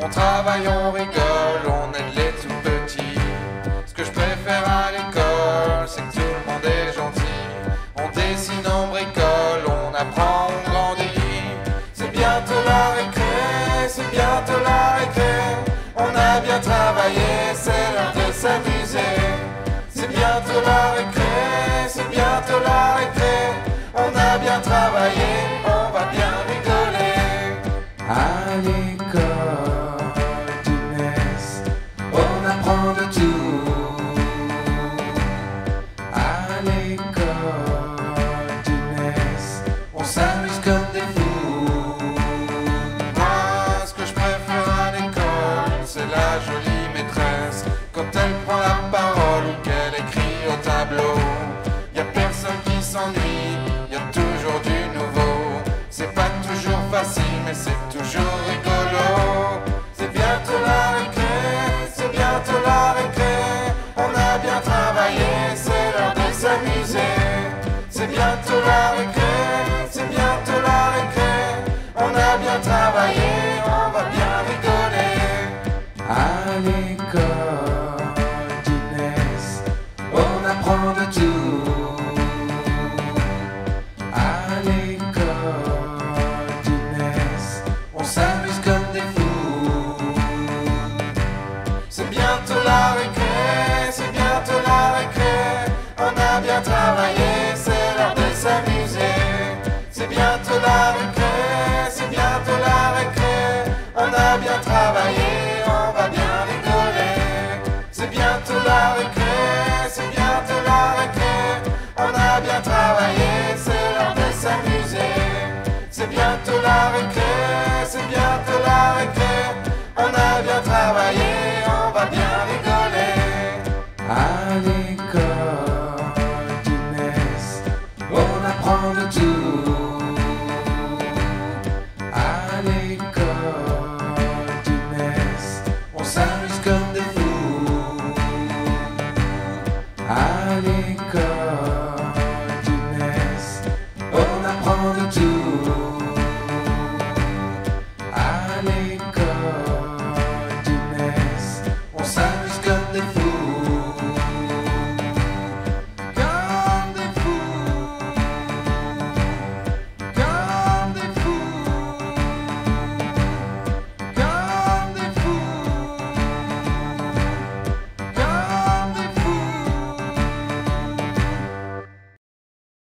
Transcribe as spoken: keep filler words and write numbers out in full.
On travaille, on rigole, on aide les tout petits. Ce que je préfère à l'école, c'est que tout le monde est gentil. On dessine, on bricole, on apprend, on grandit. C'est bientôt la récré, c'est bientôt la récré. On a bien travaillé, c'est l'heure de s'amuser. C'est bientôt la récré, c'est bientôt la récré. On a bien travaillé, on va bien rigoler. À l'école d'Inès, on apprend de tout. À l'école d'Inès, on s'amuse comme des fous. Moi, ce que je préfère à l'école, c'est la jolie maîtresse. Quand elle prend la parole ou qu'elle écrit au tableau, y a personne qui s'ennuie, y a toujours du nouveau. C'est pas toujours facile, mais c'est toujours rigolo. C'est bientôt la récré, c'est bientôt la récré. On a bien travaillé, c'est l'heure de s'amuser. C'est bientôt la récré, c'est bientôt la récré. On a bien travaillé, on va bien rigoler. À l'école d'Inès, on apprend de tout. À l'école d'Inès, on s'amuse comme des fous. C'est bientôt la récré, c'est bientôt la récré. On a bien travaillé, c'est l'heure de s'amuser. C'est bientôt la récré, c'est bientôt la récré. On a bien travaillé, on va bien rigoler. C'est bientôt la récré, c'est bientôt la récré. On a bien travaillé, c'est l'heure de s'amuser. C'est bientôt la récré, c'est bientôt la récré. On a bien travaillé, on va bien rigoler. À l'école d'Inès, on apprend de tout.